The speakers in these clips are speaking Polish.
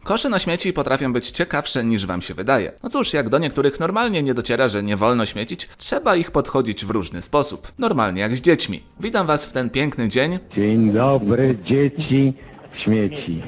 Kosze na śmieci potrafią być ciekawsze niż wam się wydaje. No cóż, jak do niektórych normalnie nie dociera, że nie wolno śmiecić, trzeba ich podchodzić w różny sposób. Normalnie jak z dziećmi. Witam was w ten piękny dzień. Dzień dobry, dzieci. Śmieci.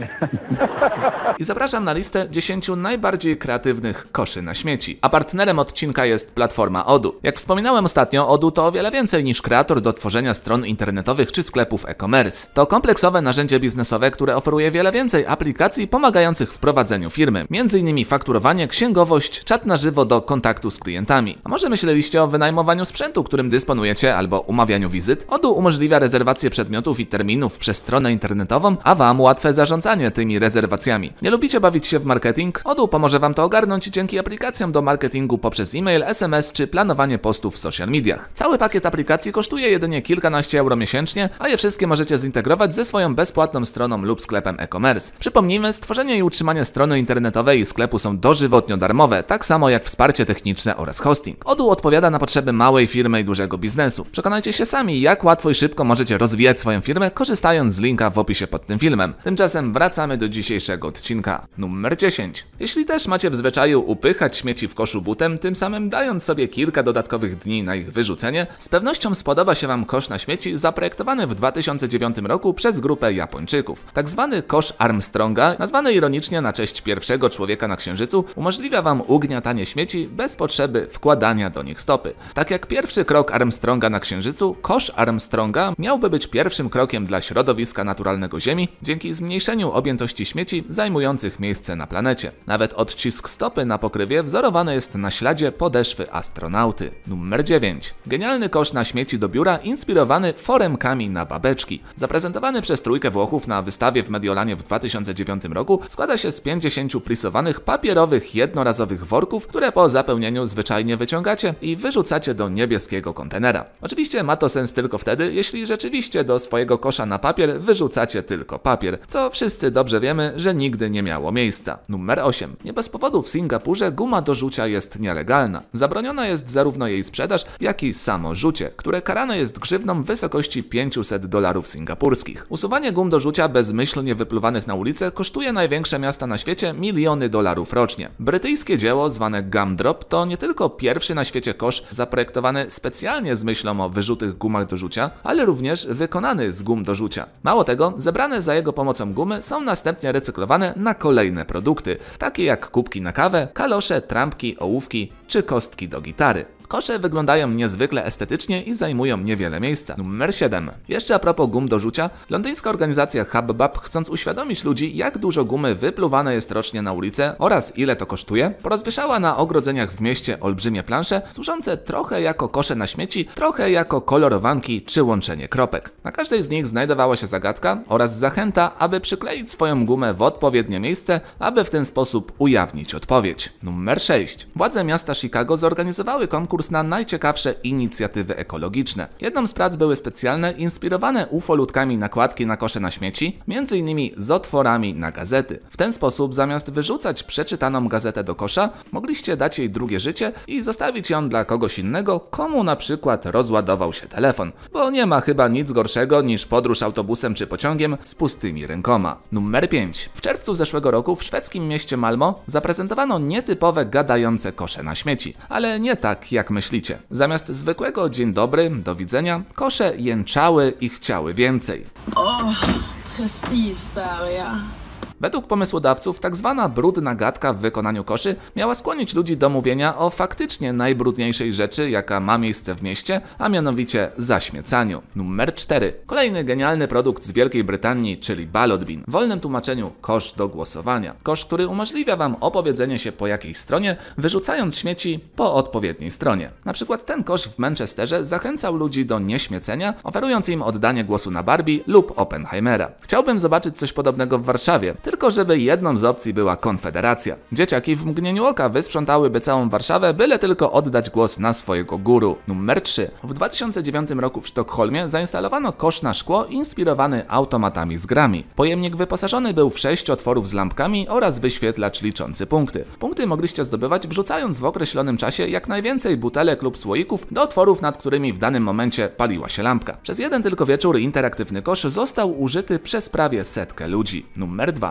I zapraszam na listę 10 najbardziej kreatywnych koszy na śmieci. A partnerem odcinka jest platforma Odoo. Jak wspominałem ostatnio, Odoo to o wiele więcej niż kreator do tworzenia stron internetowych czy sklepów e-commerce. To kompleksowe narzędzie biznesowe, które oferuje wiele więcej aplikacji pomagających w prowadzeniu firmy. M.in. fakturowanie, księgowość, czat na żywo do kontaktu z klientami. A może myśleliście o wynajmowaniu sprzętu, którym dysponujecie, albo umawianiu wizyt? Odoo umożliwia rezerwację przedmiotów i terminów przez stronę internetową, a wam łatwe zarządzanie tymi rezerwacjami. Nie lubicie bawić się w marketing? Odoo pomoże wam to ogarnąć dzięki aplikacjom do marketingu poprzez e-mail, SMS czy planowanie postów w social mediach. Cały pakiet aplikacji kosztuje jedynie kilkanaście euro miesięcznie, a je wszystkie możecie zintegrować ze swoją bezpłatną stroną lub sklepem e-commerce. Przypomnijmy, stworzenie i utrzymanie strony internetowej i sklepu są dożywotnio darmowe, tak samo jak wsparcie techniczne oraz hosting. Odoo odpowiada na potrzeby małej firmy i dużego biznesu. Przekonajcie się sami, jak łatwo i szybko możecie rozwijać swoją firmę, korzystając z linka w opisie pod tym filmem. Tymczasem wracamy do dzisiejszego odcinka. Numer 10. Jeśli też macie w zwyczaju upychać śmieci w koszu butem, tym samym dając sobie kilka dodatkowych dni na ich wyrzucenie, z pewnością spodoba się wam kosz na śmieci zaprojektowany w 2009 roku przez grupę Japończyków. Tak zwany kosz Armstronga, nazwany ironicznie na cześć pierwszego człowieka na Księżycu, umożliwia wam ugniatanie śmieci bez potrzeby wkładania do nich stopy. Tak jak pierwszy krok Armstronga na Księżycu, kosz Armstronga miałby być pierwszym krokiem dla środowiska naturalnego Ziemi, dzięki zmniejszeniu objętości śmieci zajmujących miejsce na planecie. Nawet odcisk stopy na pokrywie wzorowany jest na śladzie podeszwy astronauty. Numer 9. Genialny kosz na śmieci do biura inspirowany foremkami na babeczki. Zaprezentowany przez trójkę Włochów na wystawie w Mediolanie w 2009 roku, składa się z 50 plisowanych papierowych jednorazowych worków, które po zapełnieniu zwyczajnie wyciągacie i wyrzucacie do niebieskiego kontenera. Oczywiście ma to sens tylko wtedy, jeśli rzeczywiście do swojego kosza na papier wyrzucacie tylko papier, co wszyscy dobrze wiemy, że nigdy nie miało miejsca. Numer 8. Nie bez powodu w Singapurze guma do rzucia jest nielegalna. Zabroniona jest zarówno jej sprzedaż, jak i samo rzucie, które karane jest grzywną w wysokości $500 singapurskich. Usuwanie gum do rzucia bezmyślnie wypluwanych na ulicę kosztuje największe miasta na świecie miliony dolarów rocznie. Brytyjskie dzieło zwane Gumdrop to nie tylko pierwszy na świecie kosz zaprojektowany specjalnie z myślą o wyrzutych gumach do rzucia, ale również wykonany z gum do rzucia. Mało tego, zebrane za jego pomocą gumy są następnie recyklowane na kolejne produkty, takie jak kubki na kawę, kalosze, trampki, ołówki czy kostki do gitary. Kosze wyglądają niezwykle estetycznie i zajmują niewiele miejsca. Numer 7. Jeszcze a propos gum do rzucia, londyńska organizacja Hubbub, chcąc uświadomić ludzi, jak dużo gumy wypluwane jest rocznie na ulicę oraz ile to kosztuje, porozwieszała na ogrodzeniach w mieście olbrzymie plansze, służące trochę jako kosze na śmieci, trochę jako kolorowanki czy łączenie kropek. Na każdej z nich znajdowała się zagadka oraz zachęta, aby przykleić swoją gumę w odpowiednie miejsce, aby w ten sposób ujawnić odpowiedź. Numer 6. Władze miasta Chicago zorganizowały konkurs na najciekawsze inicjatywy ekologiczne. Jedną z prac były specjalne, inspirowane ufolutkami nakładki na kosze na śmieci, m.in. z otworami na gazety. W ten sposób zamiast wyrzucać przeczytaną gazetę do kosza, mogliście dać jej drugie życie i zostawić ją dla kogoś innego, komu na przykład rozładował się telefon. Bo nie ma chyba nic gorszego niż podróż autobusem czy pociągiem z pustymi rękoma. Numer 5. W czerwcu zeszłego roku w szwedzkim mieście Malmo zaprezentowano nietypowe gadające kosze na śmieci, ale nie tak jak myślicie. Zamiast zwykłego dzień dobry, do widzenia, kosze jęczały i chciały więcej. Precis där ja. Według pomysłodawców tak zwana brudna gadka w wykonaniu koszy miała skłonić ludzi do mówienia o faktycznie najbrudniejszej rzeczy, jaka ma miejsce w mieście, a mianowicie zaśmiecaniu. Numer 4. Kolejny genialny produkt z Wielkiej Brytanii, czyli ballot bin. W wolnym tłumaczeniu kosz do głosowania. Kosz, który umożliwia wam opowiedzenie się po jakiejś stronie, wyrzucając śmieci po odpowiedniej stronie. Na przykład ten kosz w Manchesterze zachęcał ludzi do nieśmiecenia, oferując im oddanie głosu na Barbie lub Oppenheimera. Chciałbym zobaczyć coś podobnego w Warszawie, tylko żeby jedną z opcji była Konfederacja. Dzieciaki w mgnieniu oka wysprzątałyby całą Warszawę, byle tylko oddać głos na swojego guru. Numer 3. W 2009 roku w Sztokholmie zainstalowano kosz na szkło inspirowany automatami z grami. Pojemnik wyposażony był w 6 otworów z lampkami oraz wyświetlacz liczący punkty. Punkty mogliście zdobywać wrzucając w określonym czasie jak najwięcej butelek lub słoików do otworów, nad którymi w danym momencie paliła się lampka. Przez jeden tylko wieczór interaktywny kosz został użyty przez prawie 100 ludzi. Numer 2.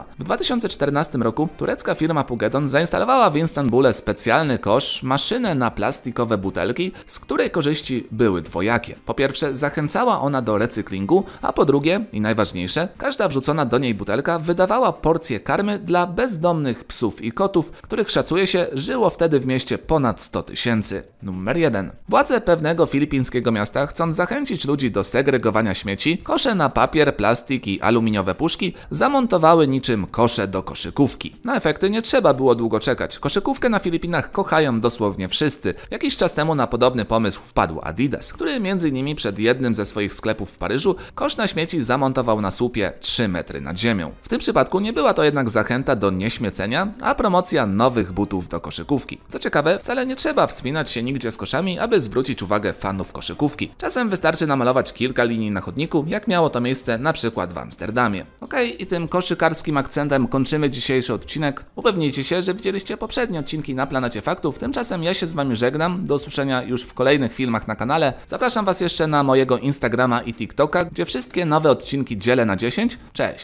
W 2014 roku turecka firma Pugedon zainstalowała w Istanbule specjalny kosz, maszynę na plastikowe butelki, z której korzyści były dwojakie. Po pierwsze, zachęcała ona do recyklingu, a po drugie, i najważniejsze, każda wrzucona do niej butelka wydawała porcję karmy dla bezdomnych psów i kotów, których szacuje się żyło wtedy w mieście ponad 100 000. Numer 1. Władze pewnego filipińskiego miasta, chcąc zachęcić ludzi do segregowania śmieci, kosze na papier, plastik i aluminiowe puszki zamontowały niczym kosze do koszykówki. Na efekty nie trzeba było długo czekać. Koszykówkę na Filipinach kochają dosłownie wszyscy. Jakiś czas temu na podobny pomysł wpadł Adidas, który m.in. przed jednym ze swoich sklepów w Paryżu kosz na śmieci zamontował na słupie 3 metry nad ziemią. W tym przypadku nie była to jednak zachęta do nieśmiecenia, a promocja nowych butów do koszykówki. Co ciekawe, wcale nie trzeba wspinać się nigdzie z koszami, aby zwrócić uwagę fanów koszykówki. Czasem wystarczy namalować kilka linii na chodniku, jak miało to miejsce na przykład w Amsterdamie. Okej, i tym koszykarskim akcentem kończymy dzisiejszy odcinek. Upewnijcie się, że widzieliście poprzednie odcinki na Planecie Faktów. Tymczasem ja się z wami żegnam. Do usłyszenia już w kolejnych filmach na kanale. Zapraszam was jeszcze na mojego Instagrama i TikToka, gdzie wszystkie nowe odcinki dzielę na 10. Cześć!